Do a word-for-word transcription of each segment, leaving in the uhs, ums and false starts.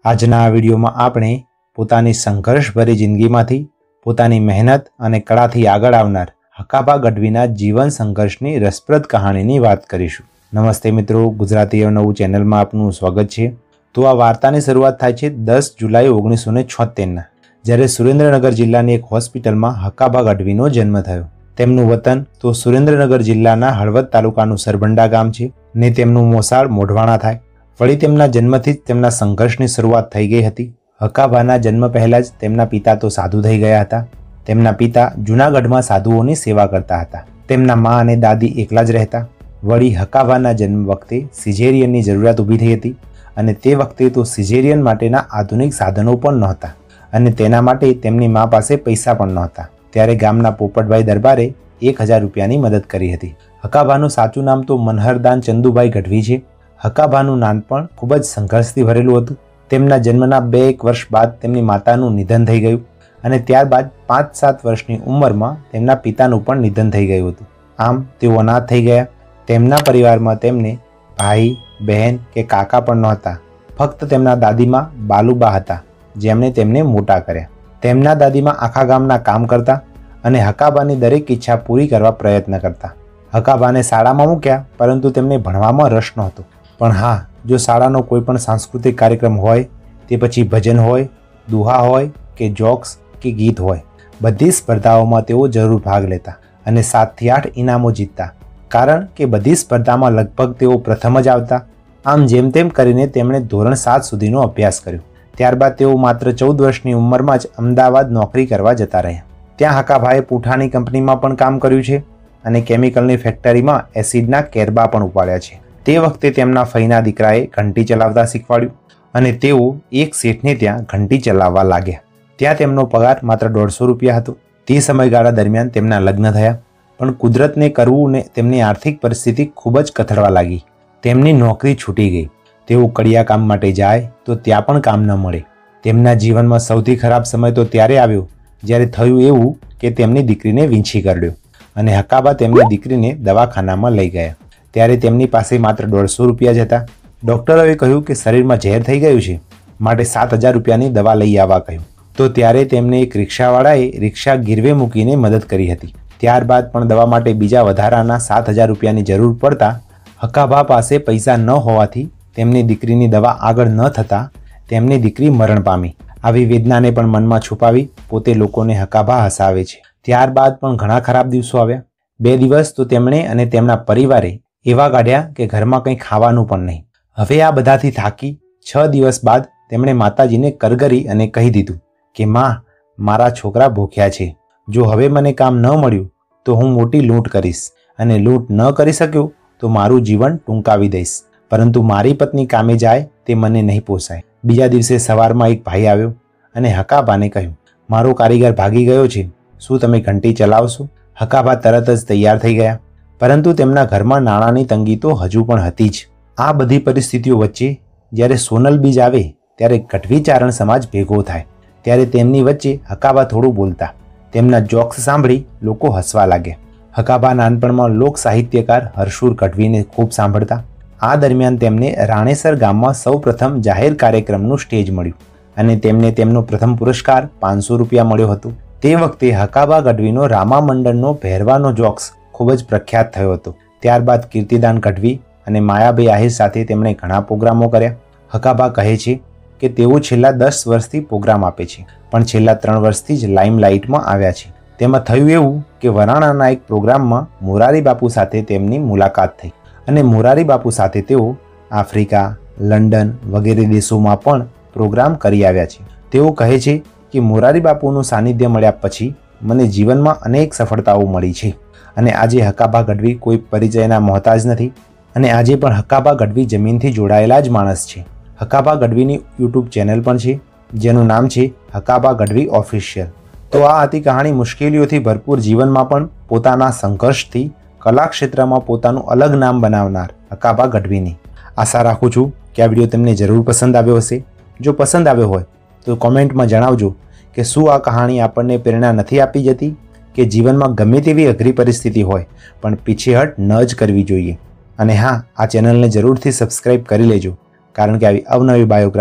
આજના આ વિડીયોમાં આપણે પોતાની સંઘર્ષભરી જિંદગીમાંથી પોતાની મહેનત અને કળાથી આગળ આવનાર હકાભા ગઢવીના જીવન સંઘર્ષની રસપ્રદ કહાણીની વાત કરીશું। નમસ્તે મિત્રો, ગુજરાતી અવનવું ચેનલમાં આપનું સ્વાગત છે। તો આ વાર્તાની શરૂઆત થાય છે દસ જુલાઈ ઓગણીસો ને છોતેરના, જ્યારે સુરેન્દ્રનગર જિલ્લાની એક હોસ્પિટલમાં હકાભા ગઢવીનો જન્મ થયો। તેમનું વતન તો સુરેન્દ્રનગર જિલ્લાના હળવદ તાલુકાનું સરભંડા ગામ છે ને તેમનું મોસાળ મોઢવાણા થાય। વળી તેમના જન્મથી જ તેમના સંઘર્ષની શરૂઆત થઈ ગઈ હતી। હકાભાના જન્મ પહેલાં જ તેમના પિતા તો સાધુ થઈ ગયા હતા। તેમના પિતા જૂનાગઢમાં સાધુઓની સેવા કરતા હતા। તેમના મા અને દાદી એકલા જ રહેતા। વળી હકાભાના જન્મ વખતે સિઝેરિયનની જરૂરિયાત ઊભી થઈ હતી અને તે વખતે તો સિઝેરિયન માટેના આધુનિક સાધનો પણ નહોતા અને તેના માટે તેમની મા પાસે પૈસા પણ નહોતા। ત્યારે ગામના પોપટભાઈ દરબારે એક હજાર રૂપિયાની મદદ કરી હતી। હકાભાનું સાચું નામ તો મનહરદાન ચંદુભાઈ ગઢવી છે। હકાભાનું નાનપણ ખૂબ જ સંઘર્ષથી ભરેલું હતું। તેમના જન્મના બે એક વર્ષ બાદ તેમની માતાનું નિધન થઈ ગયું અને ત્યારબાદ પાંચ સાત વર્ષની ઉંમરમાં તેમના પિતાનું પણ નિધન થઈ ગયું હતું। આમ તેઓ અનાથ થઈ ગયા। તેમના પરિવારમાં તેમને ભાઈ, બહેન કે કાકા પણ નહોતા। ફક્ત તેમના દાદીમાં બાલુબા હતા, જેમણે તેમને મોટા કર્યા। તેમના દાદીમાં આખા ગામના કામ કરતા અને હકાભાની દરેક ઈચ્છા પૂરી કરવા પ્રયત્ન કરતા। હકાભાને શાળામાં મૂક્યા, પરંતુ તેમને ભણવામાં રસ નહોતો। પણ હા, જો શાળાનો કોઈ પણ સાંસ્કૃતિક કાર્યક્રમ હોય, તે પછી ભજન હોય, દુહા હોય કે જોક્સ કે ગીત હોય, બધી સ્પર્ધાઓમાં તેઓ જરૂર ભાગ લેતા અને સાતથી આઠ ઇનામો જીતતા, કારણ કે બધી સ્પર્ધામાં લગભગ તેઓ પ્રથમ જ આવતા। આમ જેમ તેમ કરીને તેમણે ધોરણ સાત સુધીનો અભ્યાસ કર્યો। ત્યારબાદ તેઓ માત્ર ચૌદ વર્ષની ઉંમરમાં જ અમદાવાદ નોકરી કરવા જતા રહ્યા। ત્યાં હકાભાએ પૂંઠાની કંપનીમાં પણ કામ કર્યું છે અને કેમિકલની ફેક્ટરીમાં એસિડના કેરબા પણ ઉપાડ્યા છે। તે વખતે તેમના ફઈના દીકરાએ ઘંટી ચલાવતા શીખવાડ્યું અને તેઓ એક શેઠને ત્યાં ઘંટી ચલાવવા લાગ્યા। ત્યાં તેમનો પગાર માત્ર દોઢસો રૂપિયા હતો। તે સમયગાળા દરમિયાન તેમના લગ્ન થયા, પણ કુદરતને કરવું ને તેમની આર્થિક પરિસ્થિતિ ખૂબ જ કથળવા લાગી। તેમની નોકરી છૂટી ગઈ। તેઓ કડિયા કામ માટે જાય તો ત્યાં પણ કામ ન મળે। તેમના જીવનમાં સૌથી ખરાબ સમય તો ત્યારે આવ્યો જ્યારે થયું એવું કે તેમની દીકરીને વીંછી કરડ્યો અને હકાભા તેમની દીકરીને દવાખાનામાં લઈ ગયા। ત્યારે તેમની પાસે માત્ર દોઢસો રૂપિયા જ હતા। ડૉક્ટરોએ કહ્યું કે શરીરમાં ઝેર થઈ ગયું છે, માટે સાત હજાર રૂપિયાની દવા લઈ આવવા કહ્યું। તો ત્યારે તેમને એક રિક્ષાવાળાએ રિક્ષા ગીરવે મૂકીને મદદ કરી હતી। ત્યારબાદ પણ દવા માટે બીજા વધારાના સાત હજાર રૂપિયાની જરૂર પડતા હકાભા પાસે પૈસા ન હોવાથી તેમની દીકરીની દવા આગળ ન થતાં તેમની દીકરી મરણ પામી। આવી વેદનાને પણ મનમાં છુપાવી પોતે લોકોને હકાભા હસાવે છે। ત્યારબાદ પણ ઘણા ખરાબ દિવસો આવ્યા। બે દિવસ તો તેમણે અને તેમના પરિવારે એવા કાઢ્યા કે ઘરમાં કંઈ ખાવાનું પણ નહીં। હવે આ બધાથી થાકી છ દિવસ બાદ તેમણે માતાજીને કરગરી અને કહી દીધું કે માં, મારા છોકરા ભૂખ્યા છે। જો હવે મને કામ ન મળ્યું તો હું મોટી લૂંટ કરીશ અને લૂંટ ન કરી શક્યો તો મારું જીવન ટૂંકાવી દઈશ, પરંતુ મારી પત્ની કામે જાય તે મને નહીં પોસાય। બીજા દિવસે સવારમાં એક ભાઈ આવ્યો અને હકાભાને કહ્યું, મારો કારીગર ભાગી ગયો છે, શું તમે ઘંટી ચલાવશો? હકાભા તરત જ તૈયાર થઈ ગયા, પરંતુ તેમના ઘરમાં નાણાંની તંગી તો હજુ પણ હતી જ। આ બધી પરિસ્થિતિઓ વચ્ચે જ્યારે સોનલ બીજ આવે ત્યારે ગઢવી ચારણ સમાજ ભેગો થાય। ત્યારે તેમની વચ્ચે હકાભા થોડું બોલતા। તેમના જોક્સ સાંભળી લોકો હસવા લાગ્યા। હકાભા નાનપણમાં લોક સાહિત્યકાર હરશુર ગઢવીને ખૂબ સાંભળતા। આ દરમિયાન તેમને રાણેસર ગામમાં સૌ પ્રથમ જાહેર કાર્યક્રમનું સ્ટેજ મળ્યું અને તેમને તેમનો પ્રથમ પુરસ્કાર પાંચસો રૂપિયા મળ્યો હતો। તે વખતે હકાભા ગઢવીનો રામા મંડળનો પહેરવાનો જોક્સ ખૂબ જ પ્રખ્યાત થયો હતો। ત્યારબાદ કીર્તિદાન ગઢવી અને માયાભાઈ આહિર સાથે તેમણે ઘણા પ્રોગ્રામો કર્યા। હકાભા કહે છે કે તેઓ છેલ્લા દસ વર્ષથી પ્રોગ્રામ આપે છે, પણ છેલ્લા ત્રણ વર્ષથી જ લાઇમલાઇટમાં આવ્યા છે। તેમાં થયું એવું કે વરાણાના એક પ્રોગ્રામમાં મોરારી બાપુ સાથે તેમની મુલાકાત થઈ અને મોરારી બાપુ સાથે તેઓ આફ્રિકા, લંડન વગેરે દેશોમાં પણ પ્રોગ્રામ કરી આવ્યા છે। તેઓ કહે છે કે મોરારી બાપુનું સાનિધ્ય મળ્યા પછી મને જીવનમાં અનેક સફળતાઓ મળી છે અને આજે હકાભા ગઢવી કોઈ પરિચયના મોહતાજ નથી અને આજે પણ હકાભા ગઢવી જમીનથી જોડાયેલા જ માણસ છે। હકાભા ગઢવીની યુટ્યુબ ચેનલ પણ છે, જેનું નામ છે હકાભા ગઢવી ઓફિશિયલ। તો આ હતી કહાણી મુશ્કેલીઓથી ભરપૂર જીવનમાં પણ પોતાના સંઘર્ષથી કલા ક્ષેત્રમાં પોતાનું અલગ નામ બનાવનાર હકાભા ગઢવીની। આશા રાખું છું કે આ વિડીયો તમને જરૂર પસંદ આવ્યો હશે। જો પસંદ આવ્યો હોય તો કોમેન્ટમાં જણાવજો કે શું આ કહાણી આપણને પ્રેરણા નથી આપી જતી કે જીવનમાં ગમે તેવી અઘરી પરિસ્થિતિ હોય પણ પીછેહટ ન જ કરવી જોઈએ। અને હા, આ ચેનલને જરૂરથી સબસ્ક્રાઈબ કરી લેજો, કારણ કે આવી અવનવી બાયોગ્રાફી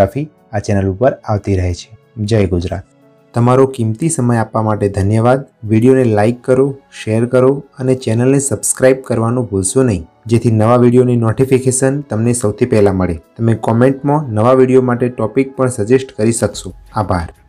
આ ચેનલ ઉપર આવતી રહે છે। જય ગુજરાત। તમારો કિંમતી સમય આપવા માટે ધન્યવાદ। વિડીયોને લાઇક કરો, શેર કરો અને ચેનલને સબસ્ક્રાઇબ કરવાનું ભૂલશો નહીં, જેથી નવા વિડીયોની નોટિફિકેશન તમને સૌથી પહેલાં મળે। તમે કોમેન્ટમાં નવા વિડીયો માટે ટોપિક પણ સજેસ્ટ કરી શકશો। આભાર।